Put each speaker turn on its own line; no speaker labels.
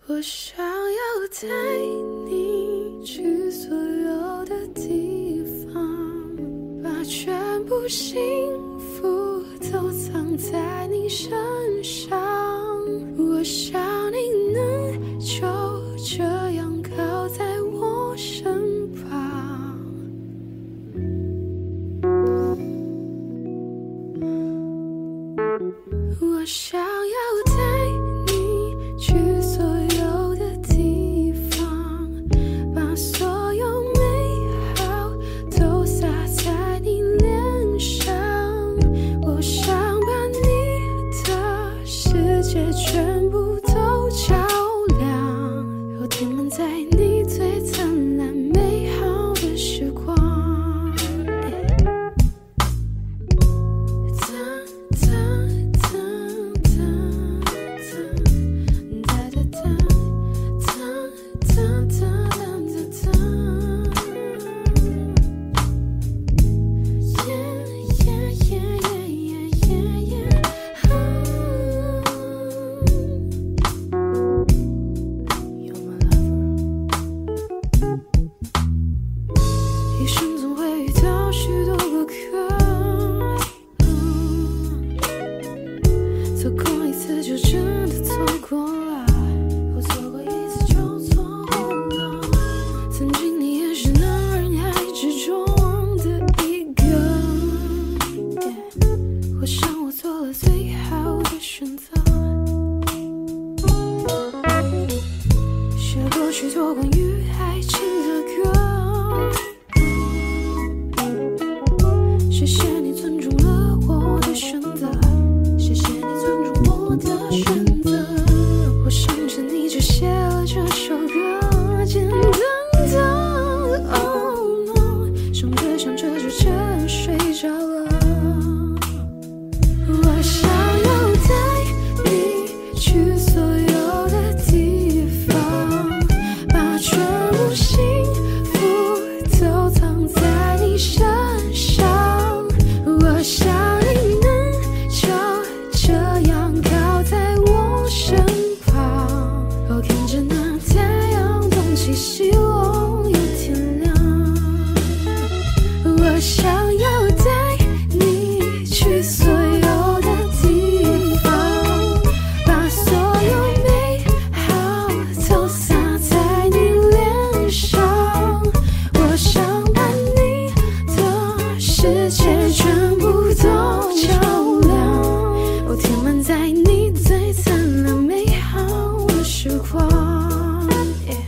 我想要带你去所有的地方，把全部幸福都藏在你身上。我想你能就这样靠在我身旁。我想要带你去所有的地方，把所有美好都洒在你脸上。我想把你的世界全部都照亮，有填满在你最灿烂美好的时光。一生总会遇到许多过客，错过一次就真的错过了，我错过一次就错过了。曾经你也是那人海之中的一个，我想我做了最好的选择，写过许多关于爱情的歌。谢谢你尊重了我的选择，谢谢你尊重我的选择。我想着你就写了这首歌，简单的 Oh no， 想着想着就真睡着了。我想要带你去所有的地方，把全部幸福都藏在你身上。我想你能就这样靠在我身旁，我看着那太阳东起西落又天亮。我想要带你去所有的地方，把所有美好都洒在你脸上。我想把你的世界全部都照亮，我填满在你最灿烂美好的时光。